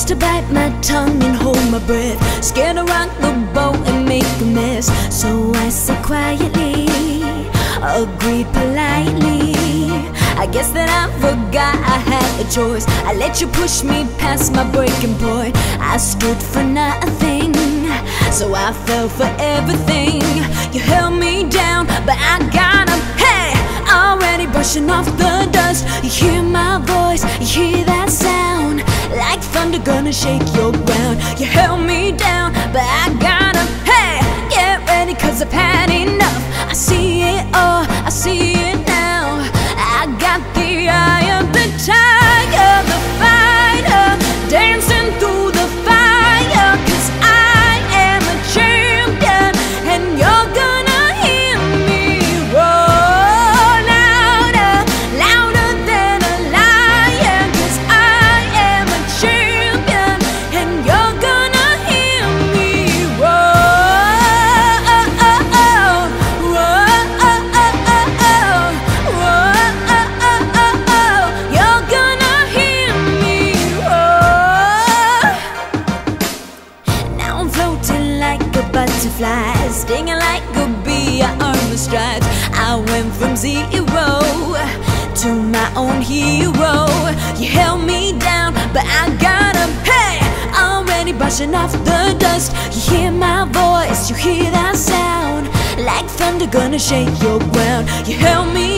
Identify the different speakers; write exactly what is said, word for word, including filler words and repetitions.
Speaker 1: used to bite my tongue and hold my breath, scared to rock the boat and make a mess. So I said quietly, agreed politely. I guess that I forgot I had a choice. I let you push me past my breaking point. I stood for nothing, so I fell for everything. You held me down, but I got up. Hey, already brushing off the dust. You hear my voice, you hear that sound, like thunder gonna shake your ground. You held me down, but I got up. Hey, get ready, cause I've had enough. I see it all, I see it now. I got the eye of the tiger, the fighter, dancing through the fire. Cause I am a champion, and you're gonna hear me roar louder, louder than a lion. Cause I am a champion, and you're gonna hear me roar, roar, you're gonna hear me roar. Now I'm floating like a butterfly, stinging like a bee, I earned my stripes. I went from zero to my own hero. You held me down, but I got up. Hey, already brushing off the dust. You hear my voice, you hear that sound, like thunder gonna shake your ground. You held me